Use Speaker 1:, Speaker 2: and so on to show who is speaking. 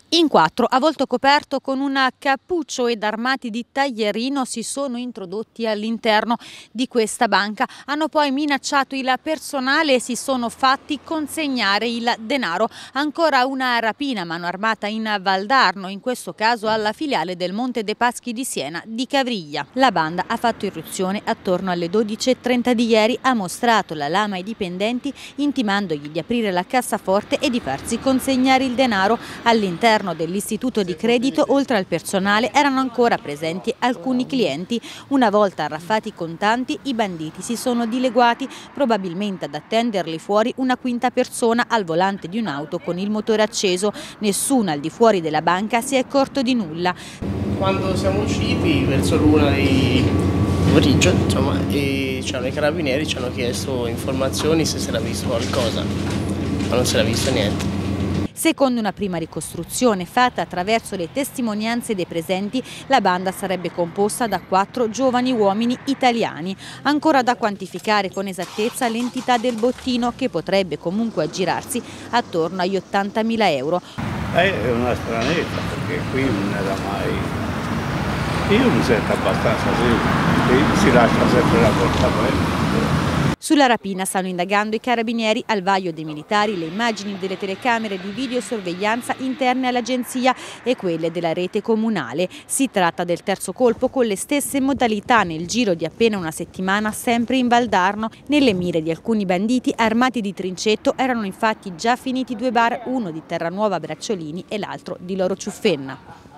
Speaker 1: In quattro, a volto coperto con un cappuccio ed armati di taglierino, si sono introdotti all'interno di questa banca. Hanno poi minacciato il personale e si sono fatti consegnare il denaro. Ancora una rapina a mano armata in Valdarno, in questo caso alla filiale del Monte dei Paschi di Siena di Cavriglia. La banda ha fatto irruzione attorno alle 12:30 di ieri, ha mostrato la lama ai dipendenti intimandogli di aprire la cassaforte e di farsi consegnare il denaro. All'interno dell'istituto di credito, oltre al personale, erano ancora presenti alcuni clienti. Una volta arraffati i contanti, i banditi si sono dileguati, probabilmente ad attenderli fuori una quinta persona al volante di un'auto con il motore acceso. Nessuno al di fuori della banca si è accorto di nulla.
Speaker 2: Quando siamo usciti verso l'una di pomeriggio, e c'erano i carabinieri, ci hanno chiesto informazioni se si era visto qualcosa, ma non si era visto niente.
Speaker 1: Secondo una prima ricostruzione fatta attraverso le testimonianze dei presenti, la banda sarebbe composta da 4 giovani uomini italiani. Ancora da quantificare con esattezza l'entità del bottino, che potrebbe comunque aggirarsi attorno agli 80.000 euro.
Speaker 3: È una stranezza, perché qui non era mai... Io mi sento abbastanza qui si lascia sempre la porta aperta.
Speaker 1: Sulla rapina stanno indagando i carabinieri, al vaglio dei militari le immagini delle telecamere di videosorveglianza interne all'agenzia e quelle della rete comunale. Si tratta del terzo colpo con le stesse modalità nel giro di appena una settimana, sempre in Valdarno. Nelle mire di alcuni banditi armati di trincetto erano infatti già finiti 2 bar, uno di Terranuova Bracciolini e l'altro di Loro Ciuffenna.